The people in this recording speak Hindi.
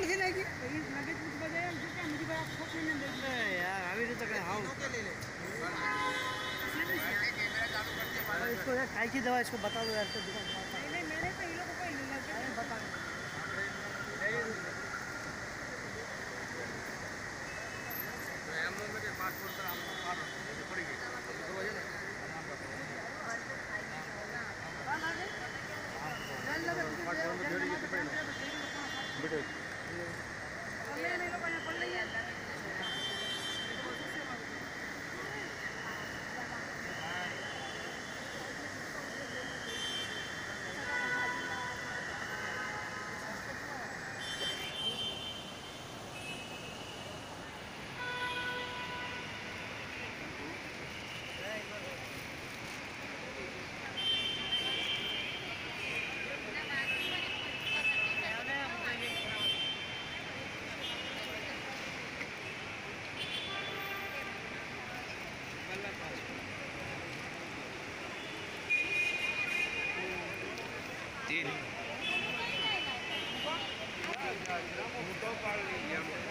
मशीन है कि लगे कुछ बजाय हम क्या मुझे भाई आप खुद नहीं देख यार अभी तो तक हाँ ले ले कैमरा चालू कर दिया इसको यार काय की दवा इसको बता दो यार तो दुकान नहीं मैंने तो ये लोग को कोई नहीं बता मेरे पासपोर्ट का आपको पड़ेगी तो वजह नहीं तीन